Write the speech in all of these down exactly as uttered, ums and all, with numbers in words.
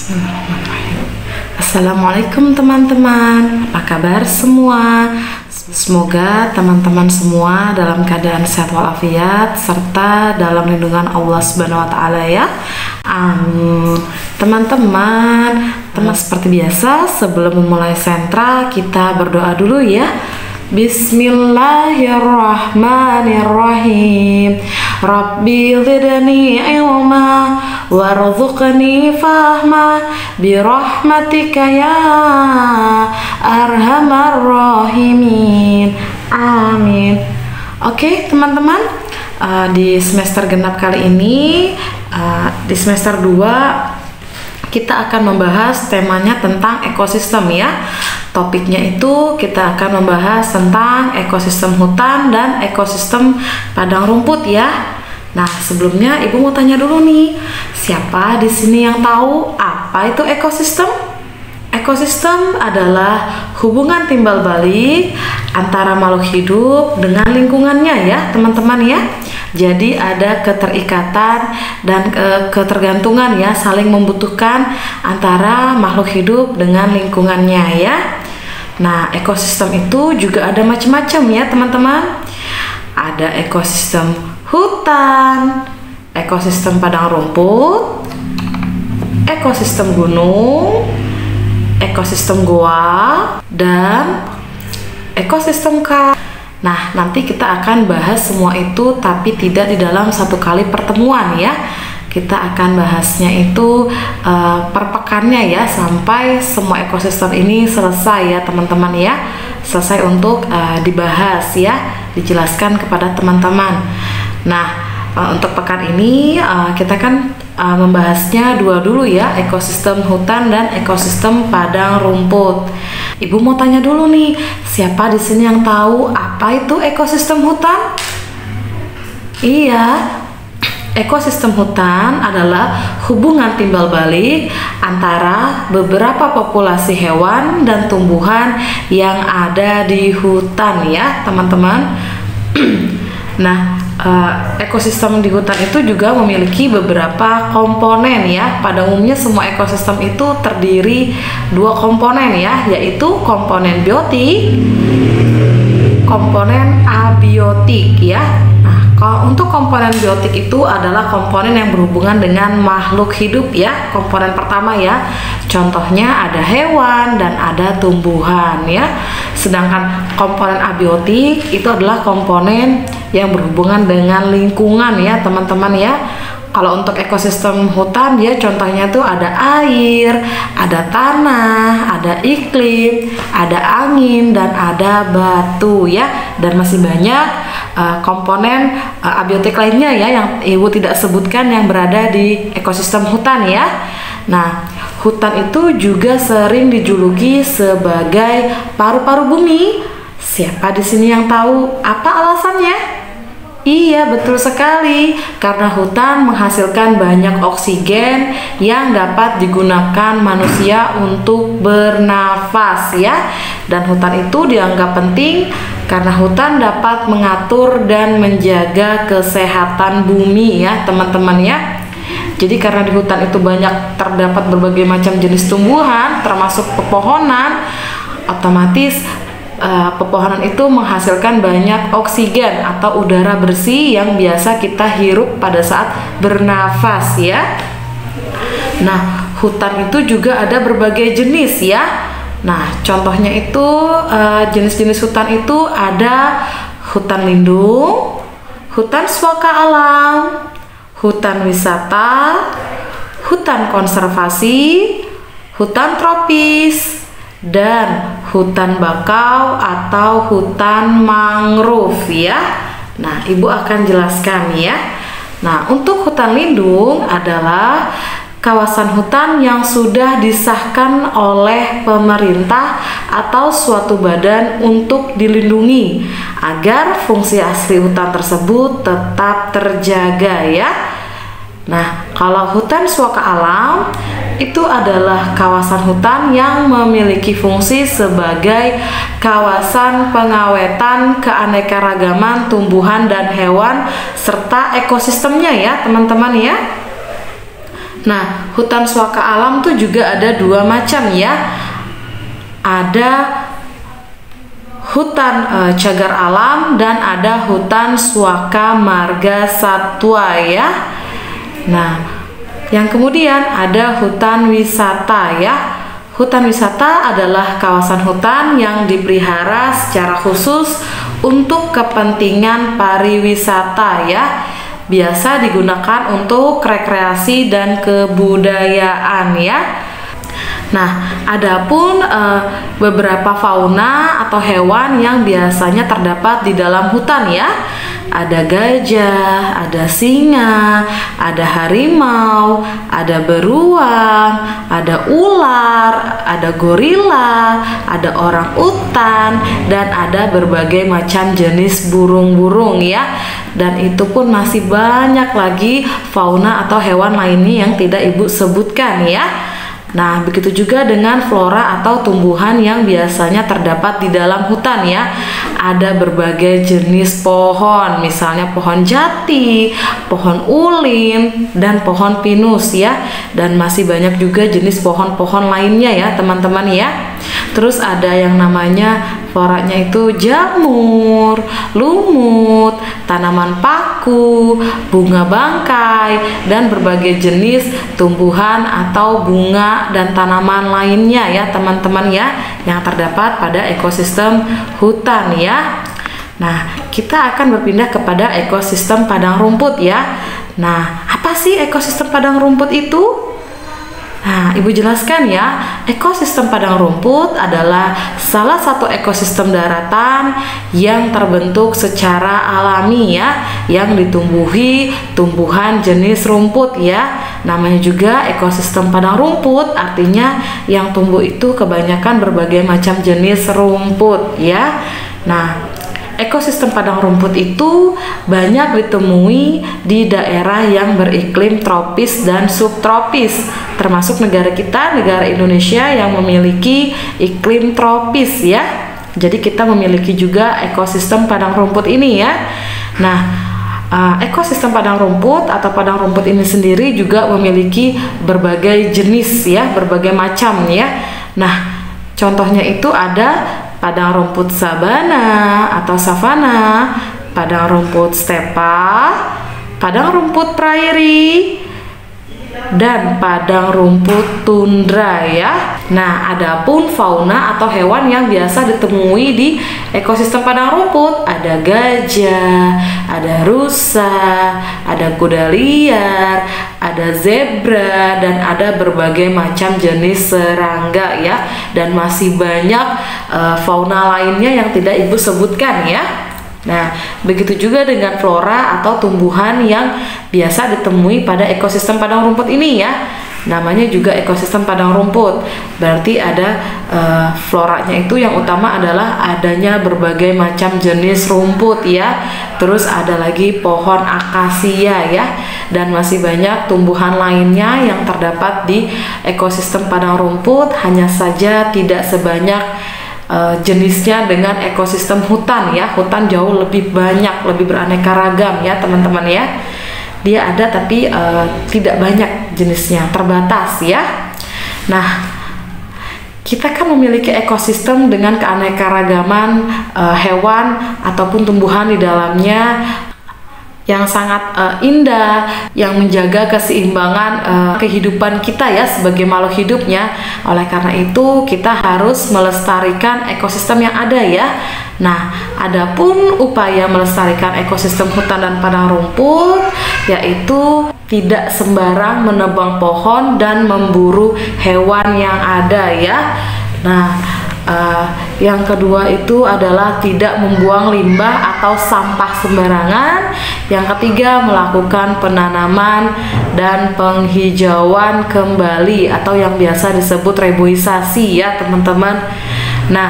Bismillahirrahmanirrahim. Assalamualaikum teman-teman, apa kabar semua? Semoga teman-teman semua dalam keadaan sehat walafiat serta dalam lindungan Allah Subhanahu wa taala ya. Amin. Teman-teman, teman seperti biasa sebelum memulai sentra kita berdoa dulu ya. Bismillahirrahmanirrahim. Rabbi zidni ilma warzuqni fahma birahmatika ya arhamar rahimin. Amin. Oke teman-teman, uh, di semester genap kali ini, uh, di semester dua kita akan membahas temanya tentang ekosistem ya. Topiknya itu kita akan membahas tentang ekosistem hutan dan ekosistem padang rumput ya. Nah, sebelumnya Ibu mau tanya dulu nih, siapa di sini yang tahu apa itu ekosistem? Ekosistem adalah hubungan timbal balik antara makhluk hidup dengan lingkungannya ya, teman-teman ya. Jadi ada keterikatan dan e, ketergantungan ya, saling membutuhkan antara makhluk hidup dengan lingkungannya ya. Nah, ekosistem itu juga ada macam-macam ya, teman-teman. Ada ekosistem hutan, ekosistem padang rumput, ekosistem gunung, ekosistem goa, dan ekosistem kars. Nah, nanti kita akan bahas semua itu tapi tidak di dalam satu kali pertemuan ya. Kita akan bahasnya itu uh, per pekannya ya, sampai semua ekosistem ini selesai ya teman-teman ya. Selesai untuk uh, dibahas ya, dijelaskan kepada teman-teman. Nah, uh, untuk pekan ini uh, kita kan uh, membahasnya dua dulu ya, ekosistem hutan dan ekosistem padang rumput. Ibu mau tanya dulu nih, siapa di sini yang tahu apa itu ekosistem hutan? Iya, ekosistem hutan adalah hubungan timbal balik antara beberapa populasi hewan dan tumbuhan yang ada di hutan ya, teman-teman. Nah, Uh, ekosistem di hutan itu juga memiliki beberapa komponen ya. Pada umumnya semua ekosistem itu terdiri dua komponen ya, yaitu komponen biotik, komponen abiotik ya. Nah, kalau untuk komponen biotik itu adalah komponen yang berhubungan dengan makhluk hidup ya. Komponen pertama ya, contohnya ada hewan dan ada tumbuhan ya. Sedangkan komponen abiotik itu adalah komponen yang berhubungan dengan lingkungan ya teman-teman ya. Kalau untuk ekosistem hutan dia contohnya tuh ada air, ada tanah, ada iklim, ada angin, dan ada batu ya. Dan masih banyak uh, komponen uh, abiotik lainnya ya yang Ibu tidak sebutkan yang berada di ekosistem hutan ya. Nah, hutan itu juga sering dijuluki sebagai paru-paru bumi. Siapa di sini yang tahu apa alasannya? Iya, betul sekali. Karena hutan menghasilkan banyak oksigen yang dapat digunakan manusia untuk bernafas ya. Dan hutan itu dianggap penting karena hutan dapat mengatur dan menjaga kesehatan bumi ya, teman-teman ya. Jadi karena di hutan itu banyak terdapat berbagai macam jenis tumbuhan, termasuk pepohonan, otomatis Uh, pepohonan itu menghasilkan banyak oksigen atau udara bersih yang biasa kita hirup pada saat bernafas ya. Nah, hutan itu juga ada berbagai jenis ya. Nah, contohnya itu uh, jenis-jenis hutan itu ada hutan lindung, hutan suaka alam, hutan wisata, hutan konservasi, hutan tropis, dan hutan bakau atau hutan mangrove ya. Nah, Ibu akan jelaskan ya. Nah, untuk hutan lindung adalah kawasan hutan yang sudah disahkan oleh pemerintah atau suatu badan untuk dilindungi agar fungsi asli hutan tersebut tetap terjaga ya. Nah, kalau hutan suaka alam itu adalah kawasan hutan yang memiliki fungsi sebagai kawasan pengawetan keanekaragaman tumbuhan dan hewan serta ekosistemnya ya, teman-teman ya. Nah, hutan suaka alam tuh juga ada dua macam ya. Ada hutan e, cagar alam dan ada hutan suaka marga satwa ya. Nah, yang kemudian ada hutan wisata ya. Hutan wisata adalah kawasan hutan yang dipelihara secara khusus untuk kepentingan pariwisata ya. Biasa digunakan untuk rekreasi dan kebudayaan ya. Nah, adapun e, beberapa fauna atau hewan yang biasanya terdapat di dalam hutan ya. Ada gajah, ada singa, ada harimau, ada beruang, ada ular, ada gorila, ada orang utan, dan ada berbagai macam jenis burung-burung ya. Dan itu pun masih banyak lagi fauna atau hewan lainnya yang tidak Ibu sebutkan ya. Nah, begitu juga dengan flora atau tumbuhan yang biasanya terdapat di dalam hutan ya. Ada berbagai jenis pohon, misalnya pohon jati, pohon ulin, dan pohon pinus ya. Dan masih banyak juga jenis pohon-pohon lainnya ya teman-teman ya. Terus ada yang namanya floranya itu jamur, lumut, tanaman paku, bunga bangkai, dan berbagai jenis tumbuhan atau bunga dan tanaman lainnya ya teman-teman ya, yang terdapat pada ekosistem hutan ya. Nah, kita akan berpindah kepada ekosistem padang rumput ya. Nah, apa sih ekosistem padang rumput itu? Nah, Ibu jelaskan ya, ekosistem padang rumput adalah salah satu ekosistem daratan yang terbentuk secara alami ya, yang ditumbuhi tumbuhan jenis rumput ya. Namanya juga ekosistem padang rumput, artinya yang tumbuh itu kebanyakan berbagai macam jenis rumput ya. Nah, ekosistem padang rumput itu banyak ditemui di daerah yang beriklim tropis dan subtropis, termasuk negara kita, negara Indonesia yang memiliki iklim tropis ya. Jadi kita memiliki juga ekosistem padang rumput ini ya. Nah, uh, ekosistem padang rumput atau padang rumput ini sendiri juga memiliki berbagai jenis ya, berbagai macam ya. Nah, contohnya itu ada padang rumput sabana atau savana, padang rumput stepa, padang rumput prairie, dan padang rumput tundra ya. Nah, adapun fauna atau hewan yang biasa ditemui di ekosistem padang rumput, ada gajah, ada rusa, ada kuda liar, ada zebra, dan ada berbagai macam jenis serangga ya. Dan masih banyak uh, fauna lainnya yang tidak Ibu sebutkan ya. Nah, begitu juga dengan flora atau tumbuhan yang biasa ditemui pada ekosistem padang rumput ini ya. Namanya juga ekosistem padang rumput. Berarti ada uh, floranya itu yang utama adalah adanya berbagai macam jenis rumput ya. Terus ada lagi pohon akasia ya. Dan masih banyak tumbuhan lainnya yang terdapat di ekosistem padang rumput, hanya saja tidak sebanyak Uh, jenisnya dengan ekosistem hutan ya. Hutan jauh lebih banyak, lebih beraneka ragam ya teman-teman ya. Dia ada tapi uh, tidak banyak jenisnya, terbatas ya. Nah, kita kan memiliki ekosistem dengan keanekaragaman uh, hewan ataupun tumbuhan di dalamnya yang sangat uh, indah, yang menjaga keseimbangan uh, kehidupan kita ya sebagai makhluk hidupnya. Oleh karena itu kita harus melestarikan ekosistem yang ada ya. Nah, adapun upaya melestarikan ekosistem hutan dan padang rumput yaitu tidak sembarang menebang pohon dan memburu hewan yang ada ya. Nah, Uh, yang kedua itu adalah tidak membuang limbah atau sampah sembarangan. Yang ketiga, melakukan penanaman dan penghijauan kembali atau yang biasa disebut reboisasi ya teman-teman. Nah,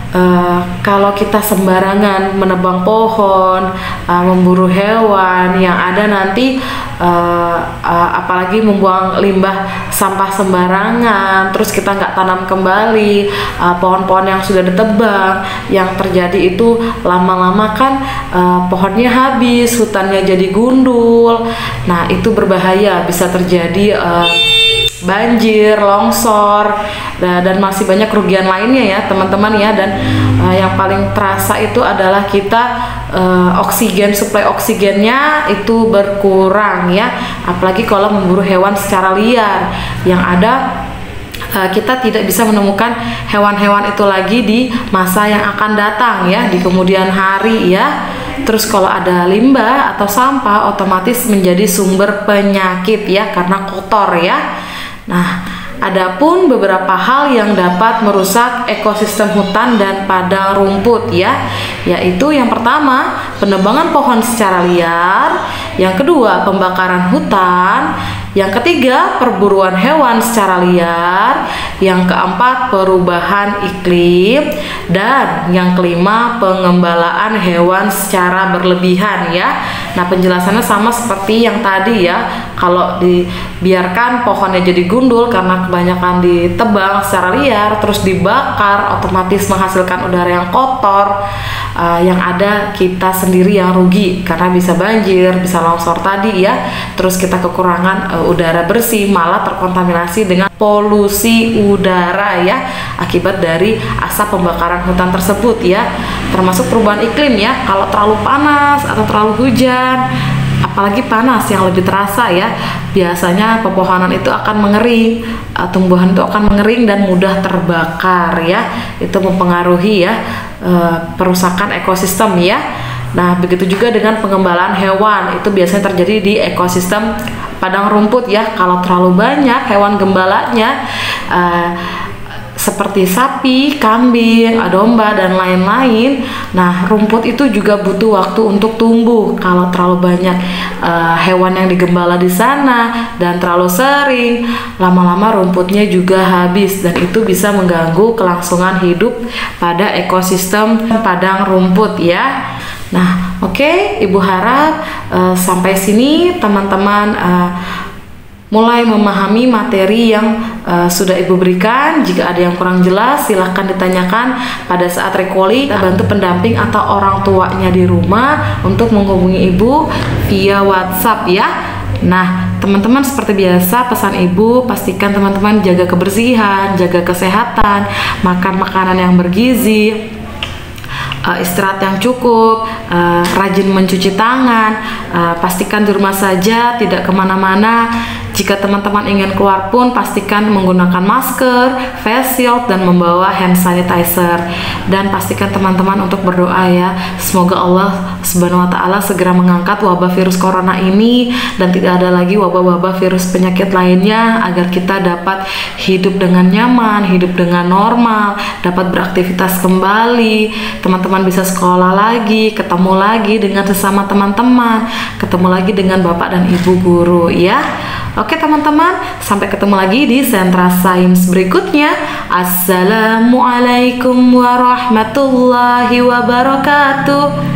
uh, kalau kita sembarangan menebang pohon, uh, memburu hewan yang ada nanti uh, uh, apalagi membuang limbah sampah sembarangan, terus kita nggak tanam kembali uh, pohon-pohon yang sudah ditebang, yang terjadi itu lama-lama kan uh, pohonnya habis, hutannya jadi gundul. Nah itu berbahaya, bisa terjadi uh, banjir, longsor, dan masih banyak kerugian lainnya ya teman-teman ya. Dan uh, yang paling terasa itu adalah kita uh, oksigen, suplai oksigennya itu berkurang ya, apalagi kalau memburu hewan secara liar, yang ada uh, kita tidak bisa menemukan hewan-hewan itu lagi di masa yang akan datang ya, di kemudian hari ya. Terus kalau ada limbah atau sampah otomatis menjadi sumber penyakit ya, karena kotor ya. Nah, adapun beberapa hal yang dapat merusak ekosistem hutan dan padang rumput ya, yaitu yang pertama penebangan pohon secara liar, yang kedua pembakaran hutan, yang ketiga perburuan hewan secara liar, yang keempat perubahan iklim, dan yang kelima pengembalaan hewan secara berlebihan ya. Nah penjelasannya sama seperti yang tadi ya, kalau dibiarkan pohonnya jadi gundul karena kebanyakan ditebang secara liar terus dibakar, otomatis menghasilkan udara yang kotor, uh, yang ada kita sendiri yang rugi karena bisa banjir, bisa longsor tadi ya. Terus kita kekurangan uh, udara bersih, malah terkontaminasi dengan polusi udara ya, akibat dari asap pembakaran hutan tersebut ya. Termasuk perubahan iklim ya, kalau terlalu panas atau terlalu hujan, apalagi panas yang lebih terasa ya, biasanya pepohonan itu akan mengering, tumbuhan itu akan mengering dan mudah terbakar ya. Itu mempengaruhi ya e, perusakan ekosistem ya. Nah begitu juga dengan pengembalaan hewan, itu biasanya terjadi di ekosistem padang rumput ya. Kalau terlalu banyak hewan gembalanya e, seperti sapi, kambing, domba, dan lain-lain. Nah, rumput itu juga butuh waktu untuk tumbuh. Kalau terlalu banyak uh, hewan yang digembala di sana dan terlalu sering, lama-lama rumputnya juga habis, dan itu bisa mengganggu kelangsungan hidup pada ekosistem padang rumput ya. Nah, oke, okay, Ibu harap uh, sampai sini teman-teman uh, mulai memahami materi yang uh, sudah Ibu berikan. Jika ada yang kurang jelas silahkan ditanyakan pada saat recalling. Kita bantu pendamping atau orang tuanya di rumah untuk menghubungi Ibu via WhatsApp ya. Nah teman-teman, seperti biasa pesan Ibu, pastikan teman-teman jaga kebersihan, jaga kesehatan, makan makanan yang bergizi, Uh, istirahat yang cukup, uh, rajin mencuci tangan, uh, pastikan di rumah saja, tidak kemana-mana. Jika teman-teman ingin keluar pun pastikan menggunakan masker, face shield, dan membawa hand sanitizer. Dan pastikan teman-teman untuk berdoa ya, semoga Allah Subhanahu wa Ta'ala segera mengangkat wabah virus corona ini dan tidak ada lagi wabah-wabah virus penyakit lainnya, agar kita dapat hidup dengan nyaman, hidup dengan normal, dapat beraktivitas kembali, teman-teman bisa sekolah lagi, ketemu lagi dengan sesama teman-teman, ketemu lagi dengan bapak dan ibu guru ya. Oke teman-teman, sampai ketemu lagi di Sentra Sains berikutnya. Assalamualaikum warahmatullahi wabarakatuh.